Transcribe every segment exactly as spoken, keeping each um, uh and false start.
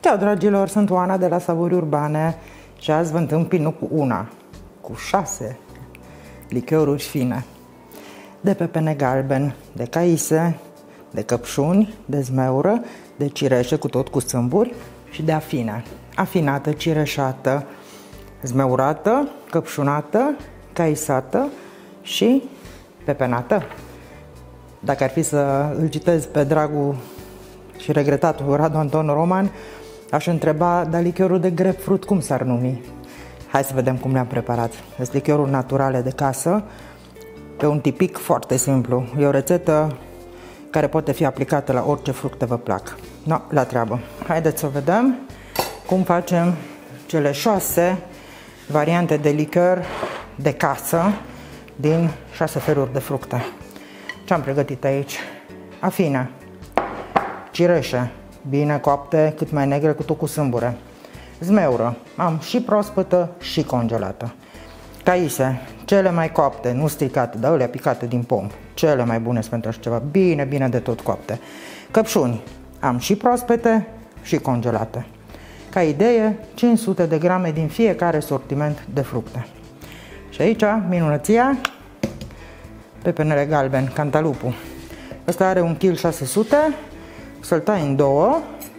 Ciao dragilor, sunt Oana de la Savori Urbane și azi vă întâmpin nu cu una, cu șase lichioruri fine. De pepene galben, de caise, de căpșuni, de zmeură, de cireșe cu tot cu sâmburi și de afine. Afinată, cireșată, zmeurată, căpșunată, caisată și pepenată. Dacă ar fi să îl citez pe dragul și regretatul Radu Anton Roman, aș întreba, dar lichiorul de grapefruit cum s-ar numi? Hai să vedem cum le-am preparat. Este lichiorul naturale de casă, pe un tipic foarte simplu. E o rețetă care poate fi aplicată la orice fructe vă plac. No, la treabă. Haideți să vedem cum facem cele șase variante de lichior de casă din șase feluri de fructe. Ce am pregătit aici? Afine, cireșe, bine coapte, cât mai negre, cu tot cu sâmbure. Zmeură, am și proaspătă și congelată. Caise, cele mai coapte, nu stricate, dar alea picate din pom. Cele mai bune pentru așa ceva, bine, bine de tot coapte. Căpșuni, am și proaspete și congelate. Ca idee, cinci sute de grame din fiecare sortiment de fructe. Și aici, minunăția, pepenele galben, cantalupul. Ăsta are un kil șase sute, să-l tai în două.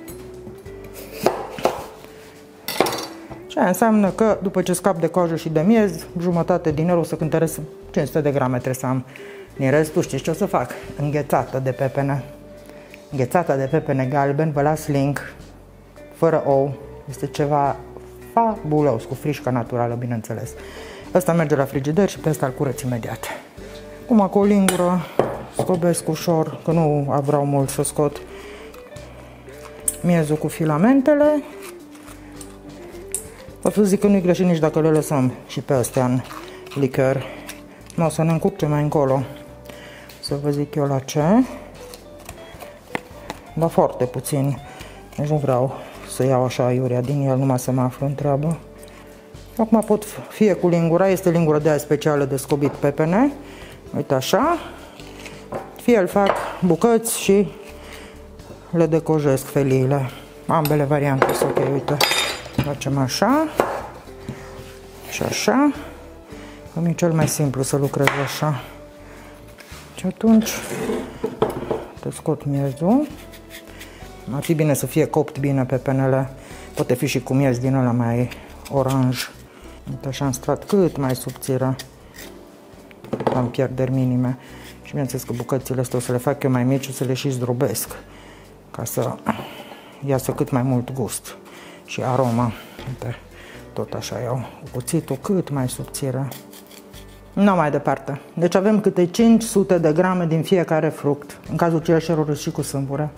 Și aia înseamnă că după ce scap de coajă și de miez, jumătate din el o să cântăresc cinci sute de grame trebuie să am. Din restul știți ce o să fac? Înghețată de pepene. Înghețata de pepene galben, vă las link, fără ou. Este ceva fabulos, cu frișcă naturală, bineînțeles. Ăsta merge la frigider și pe ăsta îl curăț imediat. Acum cu o lingură scobesc ușor, că nu vreau mult să scot miezul cu filamentele. O să zic că nu-i greșit nici dacă le lăsăm și pe astea în lichior. Nu o să ne încurce mai încolo. Să vă zic eu la ce. Dar foarte puțin. Deci nu vreau să iau așa iurea din el, numai să mă aflu în treabă. Acum pot fie cu lingura, este lingura de aia specială de scobit pepene. Uite așa. Fie îl fac bucăți și le decojesc feliile. Ambele variante sunt ok, uite. Facem așa și așa. Îmi e cel mai simplu să lucrez așa. Și atunci te scot miezul. Ar fi bine să fie copt bine pepenele. Poate fi și cu miez din ăla mai oranj. Uite așa, în strat cât mai subțire. Am pierderi minime. Și bineînțeles că bucățile astea o să le fac eu mai mici, o să le și zdrobesc, ca să iasă cât mai mult gust și aroma. Uite, tot așa iau cuțitul cât mai subțire. Nu mai departe. Deci avem câte cinci sute de grame din fiecare fruct, în cazul cireșelor și cu sâmbure.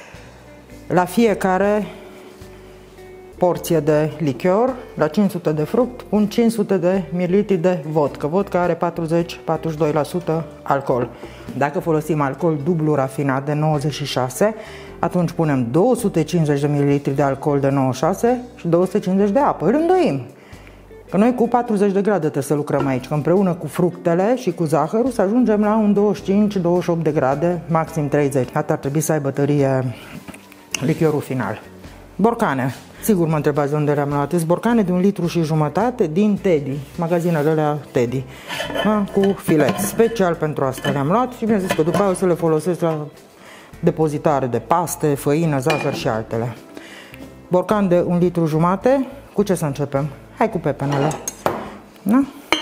La fiecare porție de lichior, la cinci sute de fruct, pun cinci sute de mililitri de vodka. Vodka are patruzeci la patruzeci și doi la sută alcool. Dacă folosim alcool dublu rafinat de nouăzeci și șase, atunci punem două sute cincizeci de mililitri de alcool de nouăzeci și șase și două sute cincizeci de apă. Îl îndoim. Că noi cu patruzeci de grade trebuie să lucrăm aici, că împreună cu fructele și cu zahărul să ajungem la un douăzeci și cinci douăzeci și opt de grade, maxim treizeci. Atât ar trebui să aibă tărie lichiorul final. Borcane. Sigur mă întrebați de unde le-am luat. Sunt borcane de un litru și jumătate din Teddy, magazinele alea Teddy, da? Cu filet. Special pentru asta le-am luat și mi-a zis că după aia o să le folosesc la depozitare de paste, făină, zahăr și altele. Borcan de un litru jumate. Cu ce să începem? Hai cu pepenele. Da?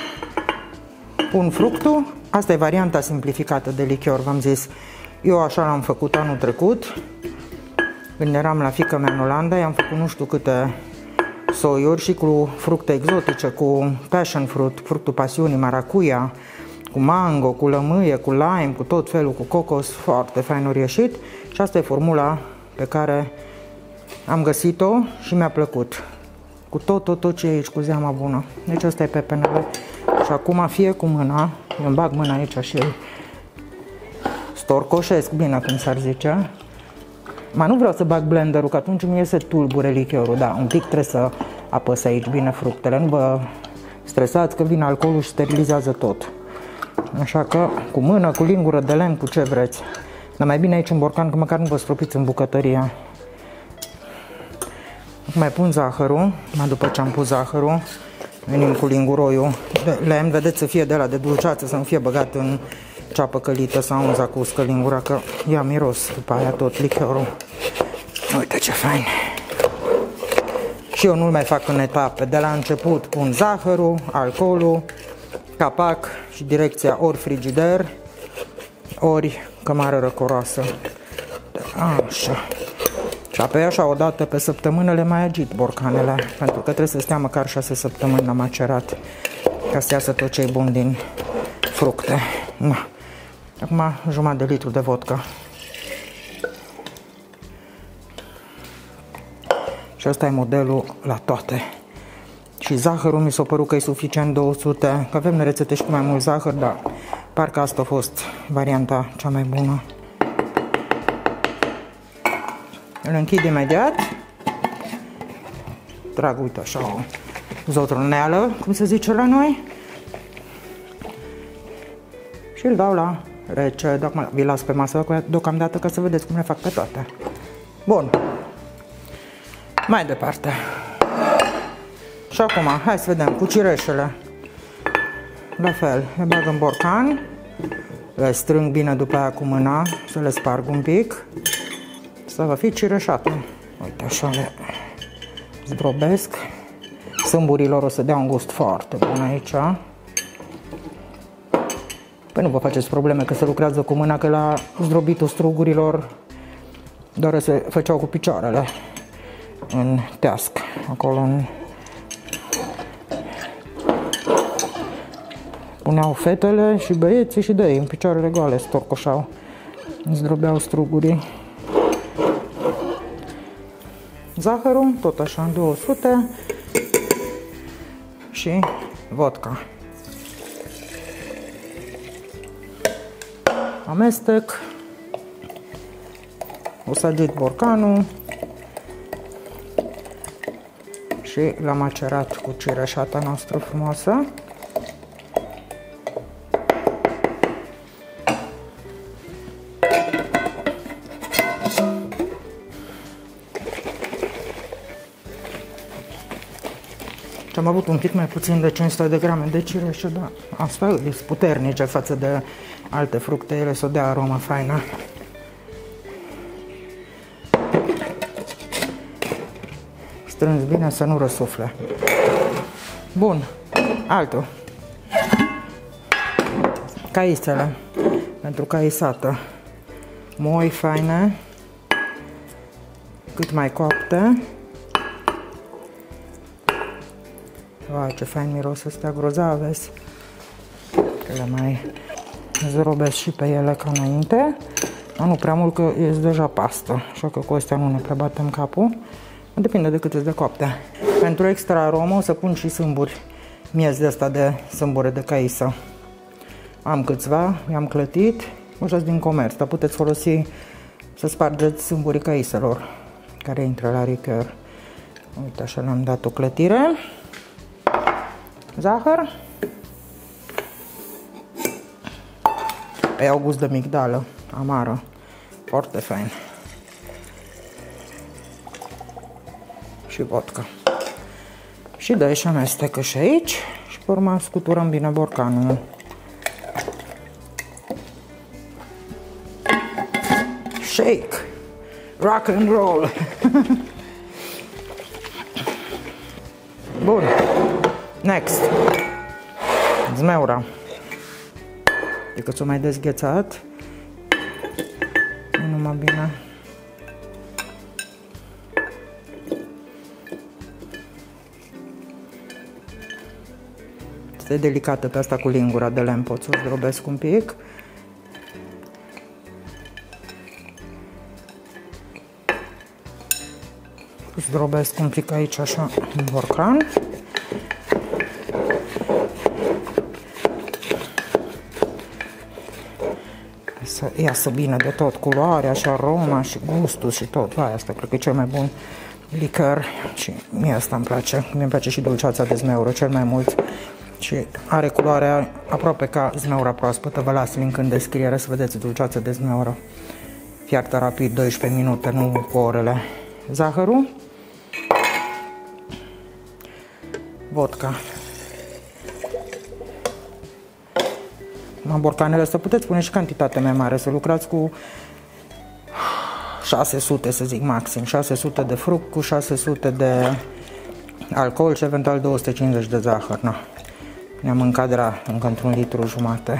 Pun fructul. Asta e varianta simplificată de lichior, v-am zis. Eu așa l-am făcut anul trecut. Când eram la fiica mea în Olanda, i-am făcut nu știu câte soiuri și cu fructe exotice, cu passion fruit, fructul pasiunii, maracuia, cu mango, cu lămâie, cu lime, cu tot felul, cu cocos, foarte fain ori ieșit. Și asta e formula pe care am găsit-o și mi-a plăcut. Cu tot, tot, tot ce e aici, cu zeama bună. Deci asta e pepenele. Și acum fie cu mâna, eu îmi bag mâna aici și îl storcoșesc bine, cum s-ar zice. Ma nu vreau să bag blenderul, că atunci mi iese tulbure lichiorul, da, un pic trebuie să apăs aici bine fructele, nu vă stresați că vine alcoolul și sterilizează tot. Așa că cu mână, cu lingură de lemn, cu ce vreți. Dar mai bine aici în borcan, că măcar nu vă stropiți în bucătărie. Mai pun zahărul, mai după ce am pus zahărul, venim cu linguroiul de lemn, vedeți să fie de la de dulceață, să nu fie băgat în ceapă călită sau în zacuscă lingura, că ia miros după aia tot lichiorul. Uite ce fain! Și eu nu-l mai fac în etape, de la început pun zahărul, alcoolul, capac și direcția ori frigider, ori cămară răcoroasă. Așa. Și apoi așa o dată pe săptămână le mai agit borcanele, pentru că trebuie să stea măcar șase săptămâni la macerat, ca să iasă tot ce e bun din fructe. Na. Acum jumătate de litru de vodka. Și ăsta e modelul la toate. Și zahărul mi s-a părut că e suficient două sute, că avem rețete și cu mai mult zahăr, dar parcă asta a fost varianta cea mai bună. Îl închid imediat. Trag, uite așa, o zotroneală, cum se zice la noi. Și îl dau la rece. Acum vi las pe masă deocamdată ca să vedeți cum le fac pe toate. Bun. Mai departe. Și acum, hai să vedem cu cireșele. La fel, le bag în borcan. Le strâng bine după aia cu mâna, să le sparg un pic. Să va fi cireșată. Uite, așa le zdrobesc. Sâmburilor o să dea un gust foarte bun aici. Păi nu vă faceți probleme că se lucrează cu mâna, că la zdrobitul strugurilor doar se făceau cu picioarele în teasc, acolo în... Puneau fetele și băieții și de ei în picioarele goale storcoșau, zdrobeau strugurii. Zahărul, tot așa, în două sute și vodka. Amestec, o să agit borcanul și l-am macerat cu cireșata noastră frumoasă. Am avut un pic mai puțin de cinci sute de grame de cireșe, dar asta e puternice față de alte fructe, ele să dea aromă faină. Strâns bine să nu răsufle. Bun, altul. Caisele, pentru caisată. Moi faine, cât mai coapte. Uai, ce fain miros ăstea, grozave. Că le mai zdrobesc și pe ele ca înainte. Nu prea mult, că e deja pastă, așa că cu astea nu ne prea batem capul. Depinde de cât îți de coapte. Pentru extra aromă o să pun și sâmburi, miez de asta de sâmbure de caisă. Am câțiva, i-am clătit, așa din comerț, dar puteți folosi să spargeți sâmburii caiselor care intră la lichior. Uite, așa le-am dat o clătire. Zahăr. Iau gust de migdală, amară, foarte fain. Și vodka. Și dă și amestecă și aici și pe urmă scuturăm bine borcanul. Shake, rock and roll. Bun. Next. Zmeura. E că ți-o mai dezghețat. Nu numai bine. Este delicată pe asta cu lingura de lemn, pot să o zdrobesc un pic. Zdrobesc un pic aici așa în borcan. Să iasă bine de tot, culoarea și aroma și gustul și tot. Vai, asta cred că e cel mai bun lichor și mie asta îmi place. Mie îmi place și dulceața de zmeură cel mai mult. Și are culoarea aproape ca zmeura proaspătă. Vă las link în descriere să vedeți dulceața de zmeură. Fiartă rapid, doisprezece minute, nu cu orele. Zahărul. vodka. La borcanele să puteți pune și cantitate mai mare, să lucrați cu șase sute, să zic maxim, șase sute de fruct cu șase sute de alcool și eventual două sute cincizeci de zahăr. No. Ne-am încadrat încă într-un litru jumate.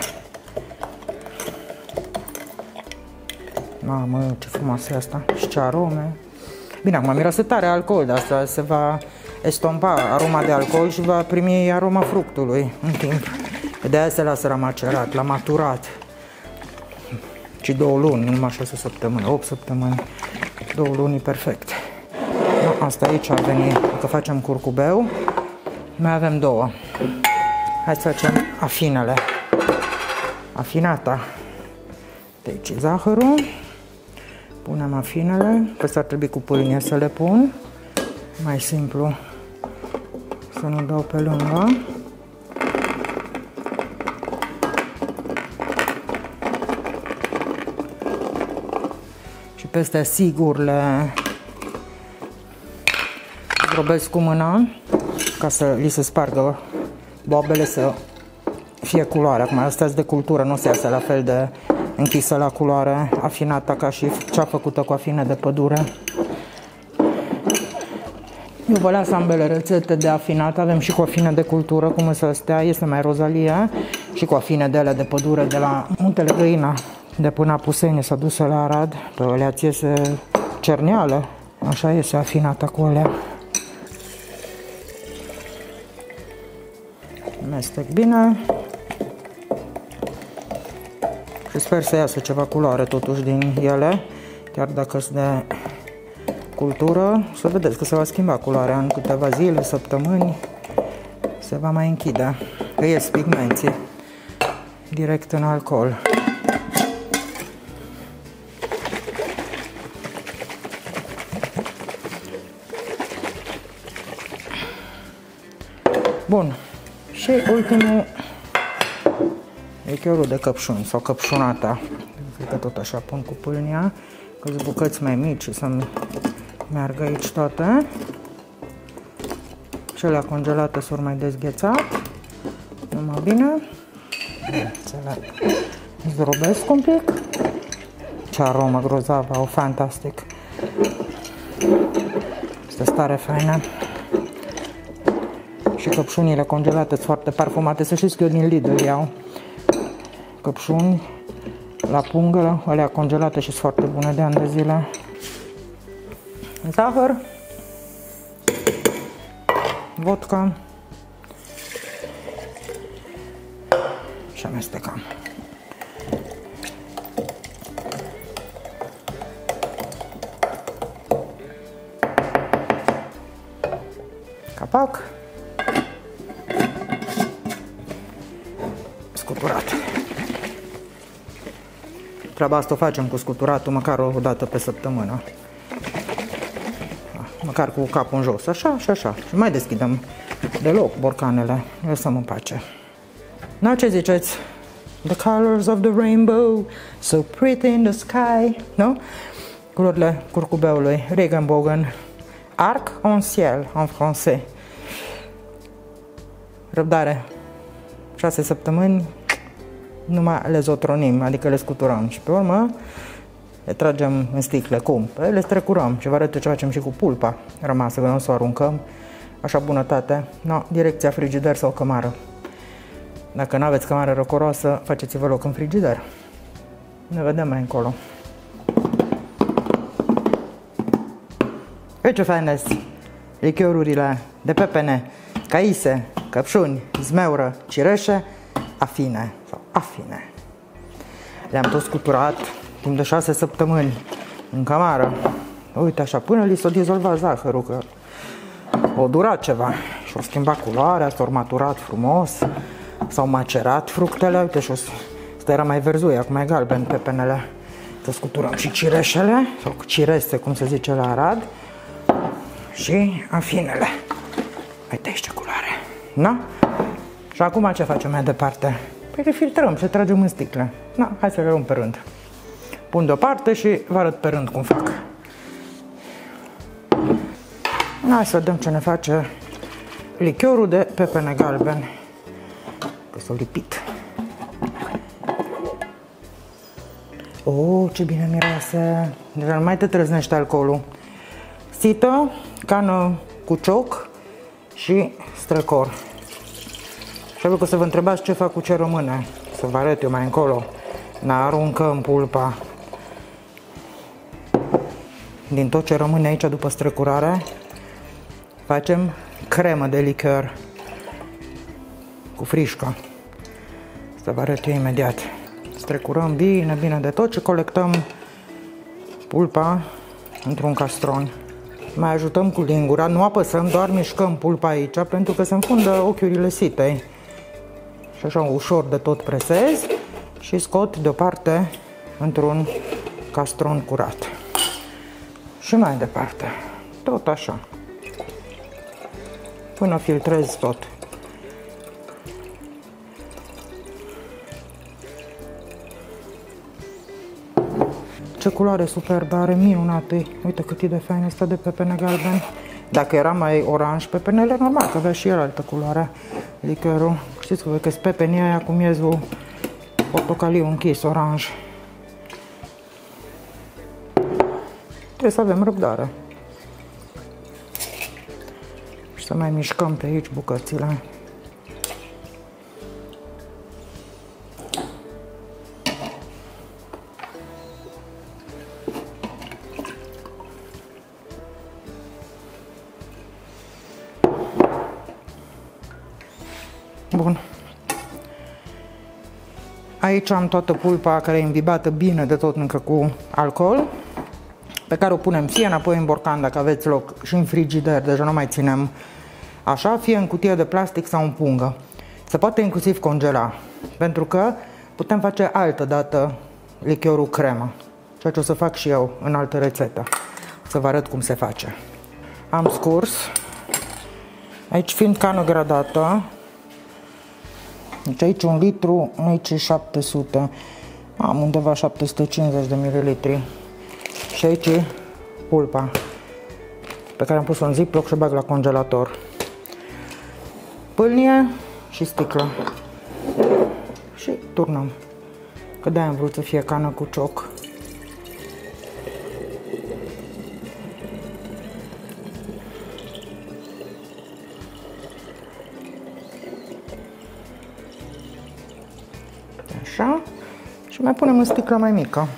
Mamă, ce frumoasă e asta și ce arome. Bine, acum miroase tare alcool, dar asta se va estompa aroma de alcool și va primi aroma fructului în timp. De aia se lasă la macerat, la maturat. Și două luni, nu numai șase săptămâni, opt săptămâni, două luni perfect. No, asta aici a venit, că facem curcubeu, mai avem două. Hai să facem afinele. Afinata. Deci zahărul, punem afinele, că s-ar trebui cu pâlnie să le pun. Mai simplu să nu dau pe lângă. Și peste sigur le zdrobesc cu mâna ca să li se spargă boabele, să fie culoare. Acum astea de cultură, nu se iasă la fel de închisă la culoare, afinată ca și cea făcută cu afine de pădure. Eu vă las ambele rețete de afinat, avem și cu afine de cultură, cum să stea, este mai rozalie, și cu afine de alea de pădure de la Muntele Găina, de până Apuseni, s-a dus la Arad, pe alea ți iese cerneală, așa iese afinata cu alea. Amestec bine și sper să iasă ceva culoare totuși din ele, chiar dacă sunt de cultură, să vedeți că se va schimba culoarea în câteva zile, săptămâni, se va mai închide, că ies pigmenții direct în alcool. Bun, și ultimul lichiorul de căpșuni sau căpșunata, cred că tot așa pun cu pâlnia, că sunt bucăți mai mici să-mi meargă aici toate. Cele congelate s-au mai dezghețat, numai bine, să le zdrobesc un pic. Ce aromă grozavă, au fantastic, este stare faină. Și căpșunile congelate sunt foarte parfumate, să știți că eu din Lidl iau căpșuni la pungă, alea congelate și sunt foarte bune de ani de zile. Zahăr, vodka și amestecăm. Capac. Scuturat. Treaba asta o facem cu scuturatul măcar o dată pe săptămână. Măcar cu capul în jos, așa și așa. Și mai deschidem deloc borcanele, lăsăm în pace. Na, ce ziceți? The colors of the rainbow, so pretty in the sky, nu? Culorile curcubeului, Regenbogen, arc en ciel, en français. Răbdare. șase săptămâni, numai le zotronim, adică le scuturăm și pe urmă le tragem în sticle. Cum? Păi le strecurăm și vă arăt ce facem și cu pulpa rămasă, că nu o să o aruncăm. Așa bunătate, no, direcția frigider sau cămară. Dacă nu aveți cămară răcoroasă, faceți-vă loc în frigider. Ne vedem mai încolo. Uite ce faine lichiorurile de pepene, caise, căpșuni, zmeură, cireșe, afine sau afine. Le-am tot scuturat timp de șase săptămâni în camară. Uite așa, până li s-a dizolvat zahărul, că o durat ceva și-o schimbat culoarea, s-au maturat frumos, s-au macerat fructele, uite, și ăsta era mai verzui, acum e galben pepenele. Să scuturăm și cireșele, sau cirese, cum se zice la Arad, și afinele. Uite aici ce culoare, na? Și acum ce facem mai departe? Păi le filtrăm și tragem în sticle. Na, hai să le luăm pe rând. Pun deoparte și vă arăt pe rând cum fac. Hai să vedem ce ne face lichiorul de pepene galben. Că s-a lipit. Oh, ce bine miroase! Deja nu mai te trăznește alcoolul. Sită, cană cu cioc și strecor. Și că să vă întrebați ce fac cu ce rămâne. Să vă arăt eu mai încolo. N-aruncăm pulpa. Din tot ce rămâne aici după strecurare, facem cremă de lichior cu frișcă. Să vă arăt eu imediat. Strecurăm bine, bine de tot și colectăm pulpa într-un castron. Mai ajutăm cu lingura, nu apăsăm, doar mișcăm pulpa aici pentru că se înfundă ochiurile sitei. Și așa ușor de tot presez și scot deoparte într-un castron curat. Și mai departe, tot așa, până filtrez tot. Ce culoare superbă are, minunată. Uite cât e de fain asta de pepene galben. Dacă era mai oranj pepenele, normal că avea și el altă culoare lichiorul. Știți că că-s pepenii aia cu miezul portocaliu închis, oranj. Trebuie să avem răbdare. Și să mai mișcăm pe aici bucățile. Bun. Aici am toată pulpa care e imbibată bine de tot încă cu alcool, pe care o punem fie înapoi în borcan dacă aveți loc și în frigider, deja nu mai ținem așa, fie în cutie de plastic sau în pungă. Se poate inclusiv congela, pentru că putem face altă dată lichiorul cremă, ceea ce o să fac și eu în altă rețetă. Să vă arăt cum se face. Am scurs, aici fiind cană gradată, deci aici un litru, aici șapte sute, am undeva șapte sute cincizeci de mililitri. Și aici e pulpa pe care am pus-o în ziploc și o bag la congelator. Pâlnie și sticlă. Și turnăm. Că de-aia am vrut să fie cană cu cioc. Așa. Și mai punem în sticlă mai mică.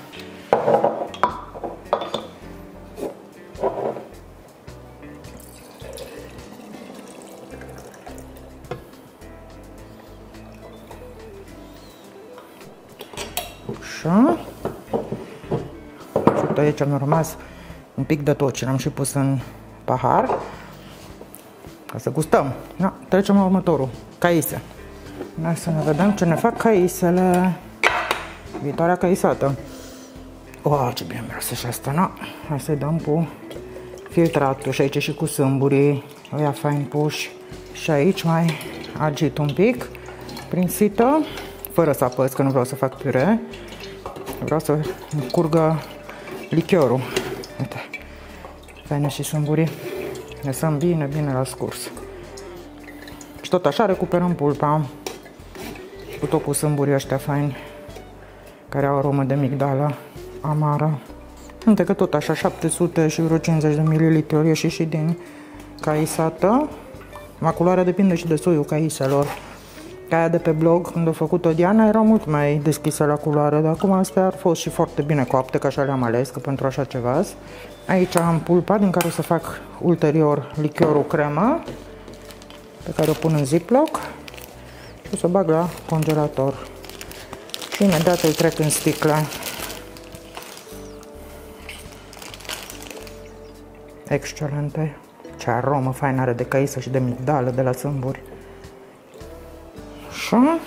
Așa. Și aici mi-a rămas un pic de tot și l-am și pus în pahar ca să gustăm. Da, trecem la următorul. Caise. Hai să ne vedem ce ne fac caisele. Viitoarea caisată. Wow, ce bine miroase și asta, na? Hai să-i dăm cu filtratul și aici și cu sâmburii. O ia fain puși. Și aici mai agit un pic prin sită, fără să apăs, că nu vreau să fac pure. Vreau să curgă lichiorul. Uite, faine și sâmburii. Lăsăm bine, bine la scurs. Și tot așa recuperăm pulpa. Cu tot cu sâmburii ăștia faini, care au aromă de migdală amară. Uite că tot așa, șapte sute și vreo cincizeci de mililitri ori ieși și din caisată. Macularea depinde și de soiul caiselor. Aia de pe blog, când a făcut-o Diana, era mult mai deschisă la culoare, dar acum astea ar fost și foarte bine coapte, că așa le-am ales, că pentru așa ceva. Aici am pulpa, din care o să fac ulterior lichiorul cremă, pe care o pun în ziploc și o să bag la congelator. Și imediat îl trec în sticlă. Excelente! Ce aromă faină are de caisă și de migdală de la sâmburi. Așa.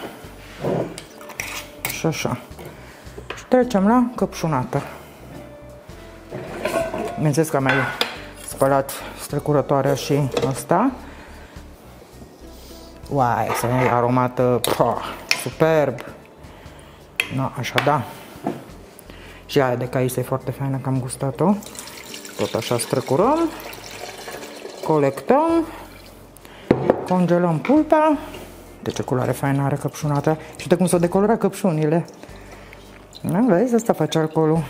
Și așa. Și trecem la căpșunată. Bineînțeles că am mai spălat strecurătoarea și asta. Uai, să e aromată, pah, superb. No, așa, da. Și aia de caisă e foarte faină, că am gustat-o. Tot așa strecurăm. Colectăm. congelăm pulpa. De ce culoare faină are căpșunata. Și de cum s-o decolora căpșunile. Da, vezi? Asta face alcoolul.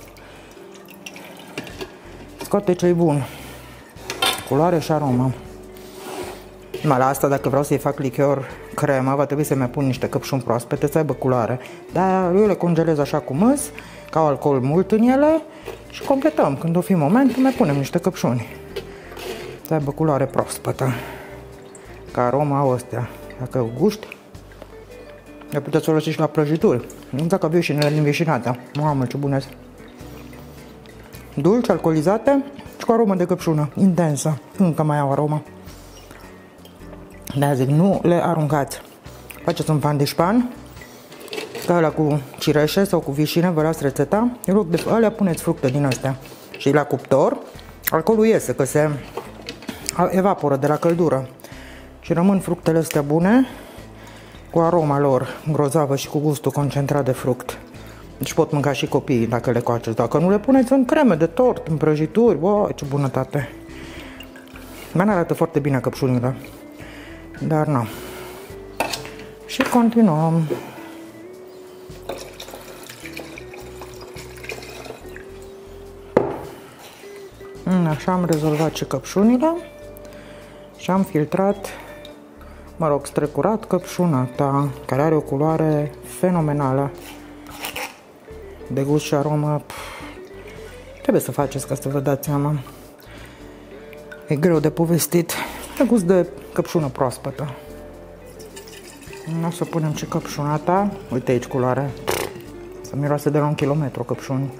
Scoate ce-i bun. Culoare și aromă. Mai la asta, dacă vreau să-i fac lichior cremă, va trebui să mai pun niște căpșuni proaspete să aibă culoare. Dar eu le congelez așa cu mâs, că au alcool mult în ele și completăm. Când o fi momentul, mai punem niște căpșuni. Să aibă culoare proaspătă. Ca aroma au astea. Dacă guști, le puteți folosi și la prăjituri. Nu dacă vișinele din vecinătatea. Mamă, ce bune sunt. Dulci, alcoolizate și cu aromă de căpșună. Intensă. Încă mai au aromă. De-aia zic, nu le aruncați. Faceți un pandișpan, ca ăla cu cireșe sau cu vișine, vă las rețeta. În loc de alea puneți fructe din astea. Și la cuptor, alcoolul iese, că se evaporă de la căldură. Și rămân fructele astea bune, cu aroma lor grozavă și cu gustul concentrat de fruct. Deci pot mânca și copiii dacă le coaceți. Dacă nu le puneți în creme de tort, în prăjituri, bă, ce bunătate. Mai arată foarte bine căpșunile. Dar nu. Și continuăm. Așa am rezolvat și căpșunile și am filtrat, mă rog, strecurat căpșunata, care are o culoare fenomenală. De gust și aromă, pf, trebuie să faceți ca să vă dați seama. E greu de povestit. De gust de căpșună proaspătă. O să punem și căpșunata. Uite aici culoare. Să miroase de la un kilometru căpșuni.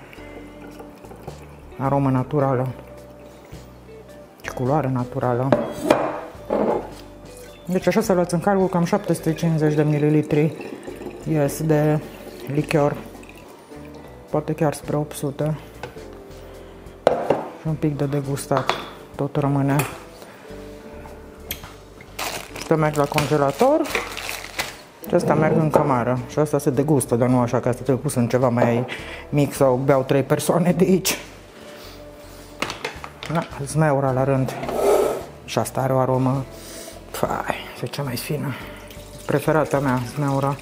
Aromă naturală. Și culoare naturală. Deci așa să luați în calcul cam șapte sute cincizeci de mililitri ies de lichior. Poate chiar spre opt sute. Și un pic de degustat. Tot rămâne. Astea merg la congelator și astea merg în cămară. Și asta se degustă, dar nu așa că asta trebuie pus în ceva mai mic sau beau trei persoane de aici. Da, zmeura la rând. Și asta are o aromă, fai, e cea mai fină. Preferata mea, zmeura.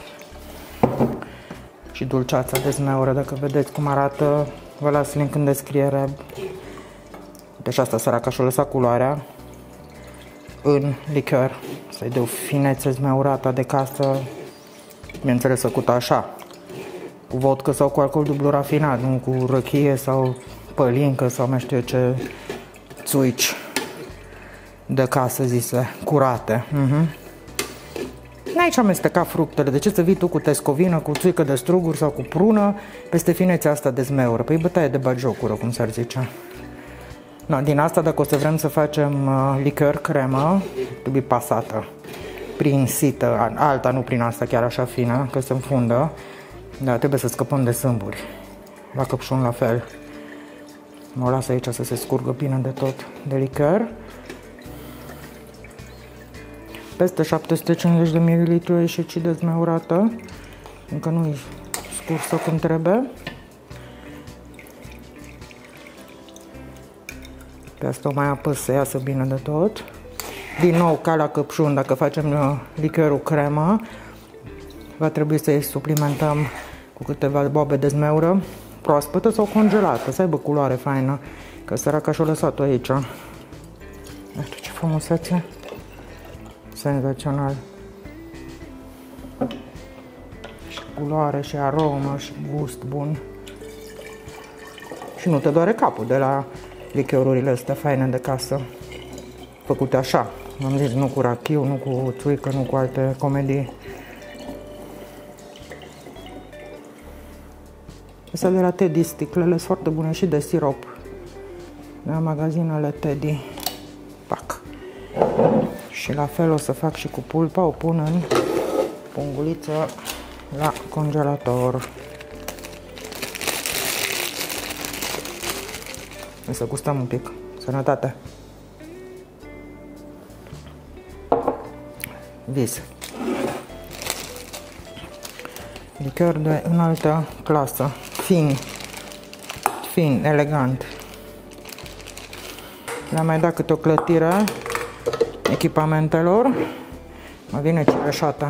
Și dulceața de zmeură, dacă vedeți cum arată, vă las link în descriere. Deci asta săraca și-o lăsat culoarea în lichior, să-i dă o finețe zmeurată de casă, bineînțeles făcută așa, cu vodcă sau cu alcool dublu rafinat, nu cu răchie sau pălincă sau mai știu eu ce țuici de casă zise, curate. Uh-huh. N-aici amesteca fructele, de ce să vii tu cu tescovină, cu țuică de struguri sau cu prună peste finețea asta de zmeură? Păi bătaie de bagiocură, cum s-ar zice. No, din asta, dacă o să vrem să facem uh, lichior cremă, trebuie pasată, prinsită, alta, nu prin asta chiar așa fină, că se înfundă, dar trebuie să scăpăm de sâmburi. La căpșun la fel. Mă las aici să se scurgă bine de tot de lichior. Peste șapte sute cincizeci de mililitri a ieșit și dezmeurată, încă nu e scursă cum trebuie. Pe asta o mai apăs să iasă bine de tot. Din nou, ca la căpșun, dacă facem lichiorul cremă, va trebui să-i suplimentăm cu câteva boabe de zmeură proaspătă sau congelată, să aibă culoare faină, că săraca și-o lăsat-o aici. Uite ce frumusețe! Senzațional! Și culoare, și aromă, și gust bun. Și nu te doare capul de la lichiorurile astea faine de casă, făcute așa, am zis, nu cu rachiu, nu cu țuică, nu cu alte comedii. Astea de la Teddy, sticlele sunt foarte bune și de sirop, de la magazinele Teddy. Pac. Și la fel o să fac și cu pulpa, o pun în punguliță la congelator. Să gustăm un pic. Sănătate! Vis. Lichior de înaltă clasă. Fin. Fin, elegant. Le-am mai dat câte o clătire echipamentelor. Mă vine cireșata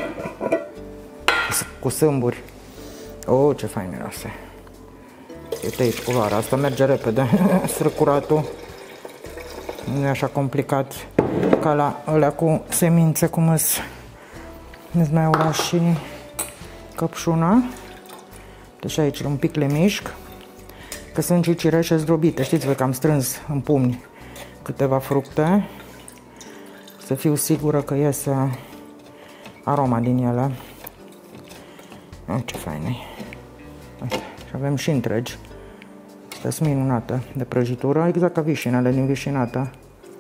cu sâmburi. Oh, ce fain miroase. Uite aici culoarea, asta merge repede. Străcuratul nu e așa complicat ca la alea cu semințe, cum îs zmeaura și căpșuna. Deci aici un pic le mișc, că sunt și cireșe zdrobite. Știți voi că am strâns în pumni câteva fructe, să fiu sigură că iese aroma din ele. Oh, ce fain e. Uite, și avem și întregi. Astea sunt minunate de prăjitură, exact ca vișinele din vișinată.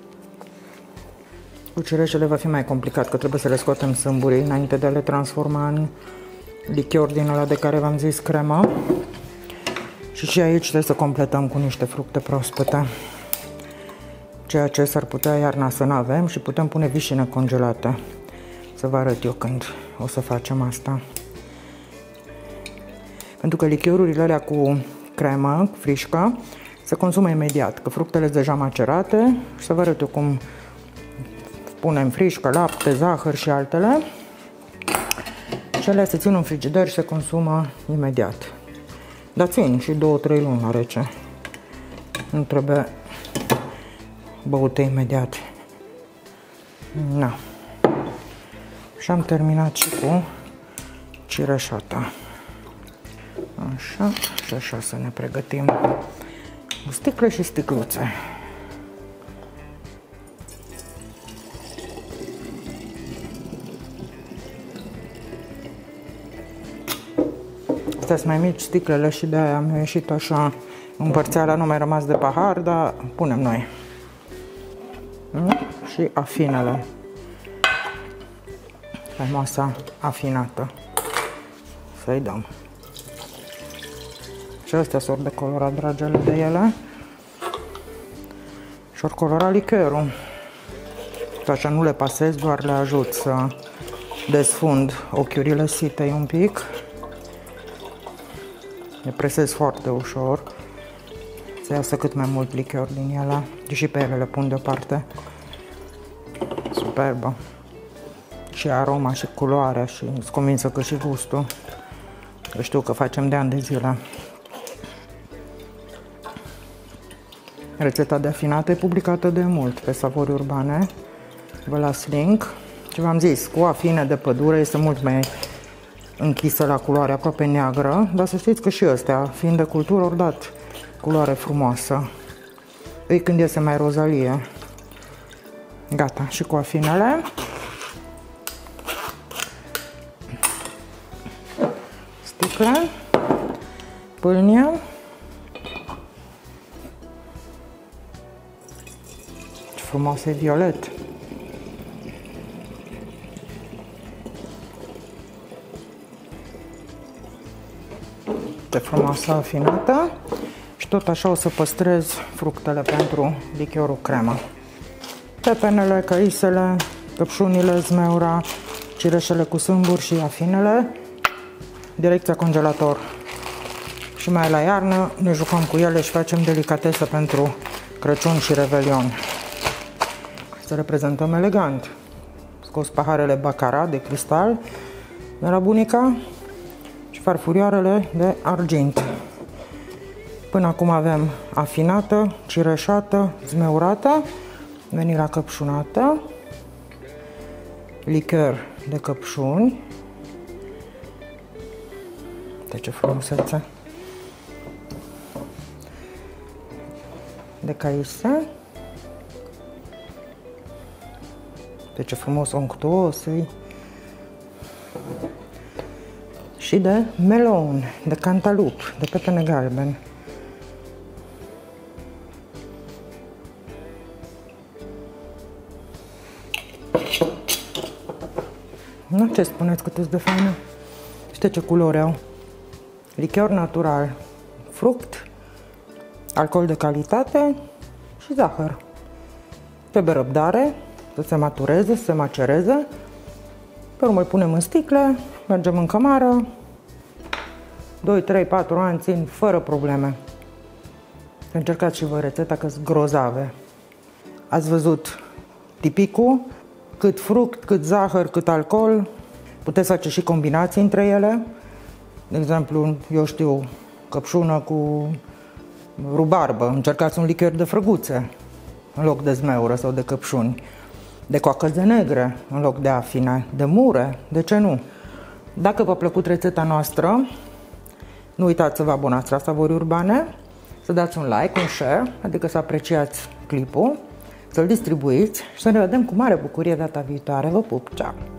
Cu cireșele va fi mai complicat, că trebuie să le scoatem sâmburii înainte de a le transforma în lichior din ăla de care v-am zis, cremă. Și și aici trebuie să completăm cu niște fructe proaspete, ceea ce s-ar putea iarna să nu avem, și putem pune vișine congelate. Să vă arăt eu când o să facem asta. Pentru că lichiorurile alea cu cremă, frișcă, se consumă imediat, că fructele sunt deja macerate. Și să vă arăt eu cum punem frișcă, lapte, zahăr și altele. Și alea se țin în frigider și se consumă imediat. Dar țin și două trei luni la rece. Nu trebuie băute imediat. Na. Și am terminat și cu cireșata. Așa, și așa să ne pregătim cu sticle și sticluțe. Astea sunt mai mici sticlele și de-aia am ieșit așa împărțeala, nu mai rămas de pahar, dar punem noi. Și afinele. Faimoasa afinată. Să-i dăm. Și astea s-or decolorat, dragele, de ele. Și or colora licherul. Așa nu le pasez, doar le ajut să desfund ochiurile sitei un pic. Le presez foarte ușor, să iasă cât mai mult lichior din ele. Și pe ele le pun deoparte. Superbă. Și aroma și culoarea, și sunt convinsă că și gustul. Eu știu că facem de ani de zile. Rețeta de afinată e publicată de mult pe Savori Urbane. Vă las link. Și v-am zis, cu afine de pădure este mult mai închisă la culoare aproape neagră, dar să știți că și ăstea, fiind de cultură, ori dat culoare frumoasă. Ei, când iese mai rozalie. Gata, și cu afinele. Sticle. Pâlnie. Ce frumos e violet. Ce frumoasă afinată. Și tot așa o să păstrez fructele pentru lichiorul cremă. Pepenele, căisele, căpșunile, zmeura, cireșele cu sâmburi și afinele. Direcția congelator. Și mai la iarnă ne jucăm cu ele și facem delicatesă pentru Crăciun și Revelion. Să reprezentăm elegant. Scos paharele Baccarat de cristal de la bunica și farfurioarele de argint. Până acum avem afinată, cireșată, zmeurată, vanila căpșunată, lichior de căpșuni. De ce frumusețe! De caise. De ce frumos onctuos e. Și de melon, de cantalup, de pepene galben. Nu, ce spuneți cât de faină? Știi ce culori au? Lichior natural, fruct, alcool de calitate și zahăr. Trebuie răbdare să se matureze, să se macereze. Pe urmă îl punem în sticle, mergem în cămară. doi, trei, patru ani țin fără probleme. Încercați și voi rețeta, că sunt grozave. Ați văzut tipicul, cât fruct, cât zahăr, cât alcool. Puteți face și combinații între ele. De exemplu, eu știu, căpșună cu rubarbă. Încercați un lichior de frăguțe în loc de zmeură sau de căpșuni. De coacăze negre în loc de afine. De mure, de ce nu? Dacă v-a plăcut rețeta noastră, nu uitați să vă abonați la Savorii Urbane, să dați un like, un share, adică să apreciați clipul, să-l distribuiți și să ne vedem cu mare bucurie data viitoare. Vă pup! Ceau!